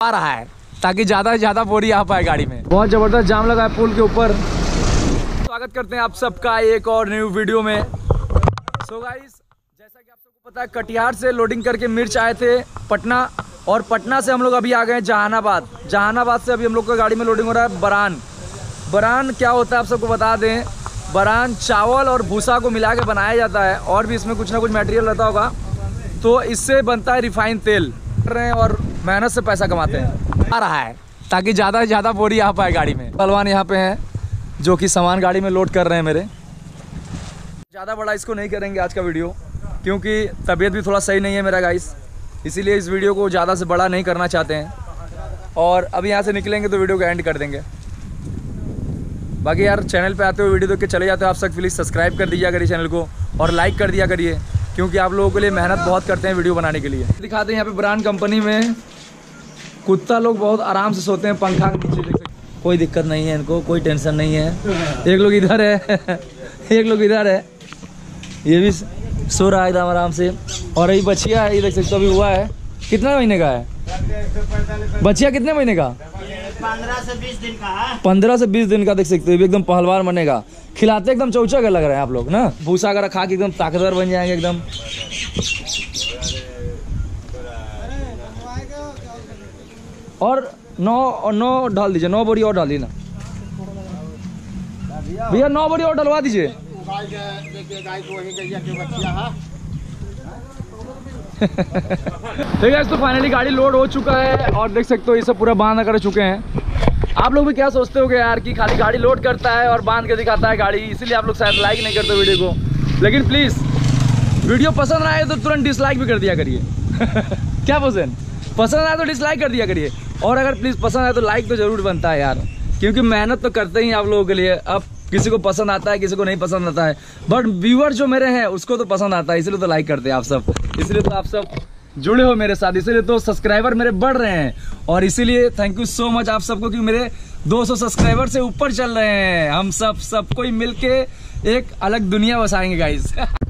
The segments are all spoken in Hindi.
आ रहा है ताकि ज़्यादा से ज़्यादा बोरी आ पाए गाड़ी में। बहुत ज़बरदस्त जाम लगा है पुल के ऊपर। स्वागत करते हैं आप सबका एक और न्यू वीडियो में। सो गाइस, जैसा कि आप सबको पता है, कटिहार से लोडिंग करके मिर्च आए थे पटना, और पटना से हम लोग अभी आ गए जहानाबाद। जहानाबाद से अभी हम लोग का गाड़ी में लोडिंग हो रहा है बरान। बरान क्या होता है आप सबको बता दें। बरान चावल और भूसा को मिला के बनाया जाता है, और भी इसमें कुछ ना कुछ मटेरियल रहता होगा, तो इससे बनता है रिफाइंड तेल। कर रहे हैं और मेहनत से पैसा कमाते हैं। आ रहा है ताकि ज़्यादा से ज़्यादा बोरी आ पाए गाड़ी में। पहलवान यहाँ पे हैं जो कि सामान गाड़ी में लोड कर रहे हैं मेरे। ज़्यादा बड़ा इसको नहीं करेंगे आज का वीडियो, क्योंकि तबीयत भी थोड़ा सही नहीं है मेरा गाइस, इसीलिए इस वीडियो को ज़्यादा से बड़ा नहीं करना चाहते हैं। और अभी यहाँ से निकलेंगे तो वीडियो को एंड कर देंगे। बाकी यार, चैनल पे आते हुए वीडियो देख के चले जाते हो आप सब, प्लीज़ सब्सक्राइब कर दीजिए करिए चैनल को, और लाइक कर दिया करिए, क्योंकि आप लोगों के लिए मेहनत बहुत करते हैं वीडियो बनाने के लिए। दिखाते हैं यहाँ पे ब्रांड कंपनी में कुत्ता लोग बहुत आराम से सोते हैं पंखा के नीचे, देख सकते, कोई दिक्कत नहीं है इनको, कोई टेंशन नहीं है। एक लोग इधर है एक लोग इधर है, ये भी सो रहा है एकदम आराम से। और यही बछिया है, ये देख सकते हो अभी हुआ है। कितना महीने का है बछिया? कितने महीने का? 15 से 20 दिन का है। 15 से 20 दिन का, देख सकते हो एकदम पहलवान बनेगा। खिलाते एकदम चौचा का लग रहा है आप लोग ना। भूसा वगैरह खा के एकदम ताकतवर बन जाएंगे एकदम। और 9 डाल दीजिए, 9 बोरी और डाल दीजिए ना भैया, 9 बोरी और डलवा दीजिए। ठीक है, तो फाइनली गाड़ी लोड हो चुका है, और देख सकते हो ये सब पूरा बांध कर चुके हैं। आप लोग भी क्या सोचते होगे यार कि खाली गाड़ी लोड करता है और बांध के दिखाता है गाड़ी, इसीलिए आप लोग शायद लाइक नहीं करते वीडियो को। लेकिन प्लीज़, वीडियो पसंद आए तो तुरंत डिसलाइक भी कर दिया करिए। क्या पसंद आए तो डिसलाइक कर दिया करिए, और अगर प्लीज़ पसंद आए तो लाइक तो ज़रूर बनता है यार, क्योंकि मेहनत तो करते ही आप लोगों के लिए। अब किसी को पसंद आता है, किसी को नहीं पसंद आता है, बट व्यूअर जो मेरे हैं उसको तो पसंद आता है, इसलिए तो लाइक करते हैं आप सब, इसलिए तो आप सब जुड़े हो मेरे साथ, इसीलिए तो सब्सक्राइबर मेरे बढ़ रहे हैं। और इसीलिए थैंक यू सो मच आप सबको, कि मेरे 200 सब्सक्राइबर से ऊपर चल रहे हैं। हम सबको ही मिलके एक अलग दुनिया बसाएंगे गाइस।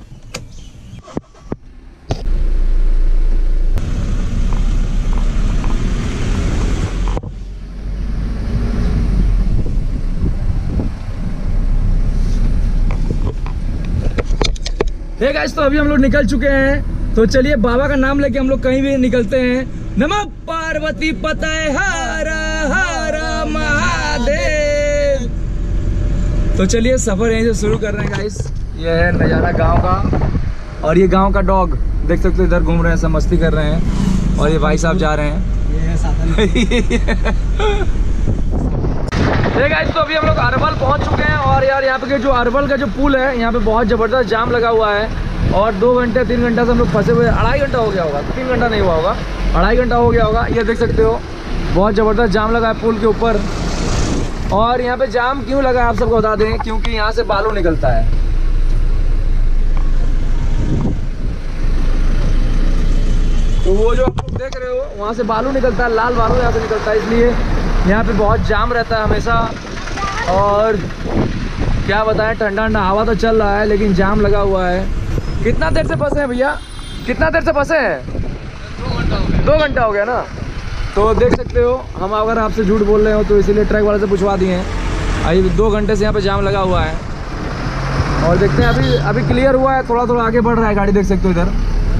हे गाइस, तो अभी हम लोग निकल चुके हैं, तो चलिए बाबा का नाम लेके हम लोग कहीं भी निकलते हैं। नमः पार्वती पतये हर हर महादेव। तो चलिए सफर यहीं से शुरू कर रहे हैं गाइस। ये है नज़ारा गांव का, और ये गांव का डॉग देख सकते हो, इधर घूम रहे हैं, सब मस्ती कर रहे हैं, और ये भाई साहब जा रहे हैं। हे गाइस, तो अभी हम लोग अरवल पहुंच चुके हैं, और यार यहाँ पे जो अरवल का जो पुल है, यहाँ पे बहुत ज़बरदस्त जाम लगा हुआ है, और 2 घंटे 3 घंटा से हम लोग फंसे हुए। 2.5 घंटा हो गया होगा, 3 घंटा नहीं हुआ होगा, 2.5 घंटा हो गया होगा। ये देख सकते हो बहुत ज़बरदस्त जाम लगा है पुल के ऊपर। और यहाँ पे जाम क्यों लगा है आप सबको बता दें, क्योंकि यहाँ से बालू निकलता है। तो वो जो आप लोग देख रहे हो, वहाँ से बालू निकलता है, लाल बालू यहाँ से निकलता है, इसलिए यहाँ पे बहुत जाम रहता है हमेशा। और क्या बताएं, ठंडा ठंडा हवा तो चल रहा है, लेकिन जाम लगा हुआ है। कितना देर से फंसे हैं भैया? कितना देर से फंसे हैं? 2 घंटा हो गया ना। तो देख सकते हो, हम अगर आपसे झूठ बोल रहे हो तो इसीलिए ट्रक वाले से पूछवा दिए हैं। अभी 2 घंटे से यहाँ पे जाम लगा हुआ है, और देखते हैं अभी क्लियर हुआ है, थोड़ा थोड़ा आगे बढ़ रहा है गाड़ी, देख सकते हो इधर।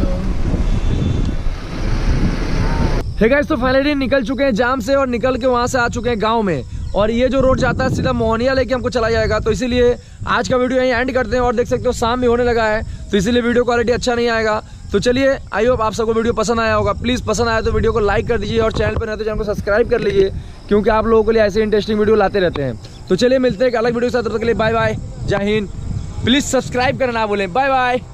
हे गाइस, तो फाइनली निकल चुके हैं जाम से, और निकल के वहाँ से आ चुके हैं गाँव में। और ये जो रोड जाता है सीधा मोहनिया लेके हमको चला जाएगा, तो इसीलिए आज का वीडियो यहीं एंड करते हैं। और देख सकते हो शाम भी होने लगा है, तो इसीलिए वीडियो क्वालिटी अच्छा नहीं आएगा। तो चलिए, आई होप आप सबको वीडियो पसंद आया होगा। प्लीज़ पसंद आया तो वीडियो को लाइक कर दीजिए, और चैनल पर नहीं तो चैनल को सब्सक्राइब कर लीजिए, क्योंकि आप लोगों के लिए ऐसे इंटरेस्टिंग वीडियो लाते रहते हैं। तो चलिए मिलते हैं एक अलग वीडियो के साथ, तब तक के लिए बाय बाय, जय हिंद। प्लीज़ सब्सक्राइब करना ना भूलें। Bye bye.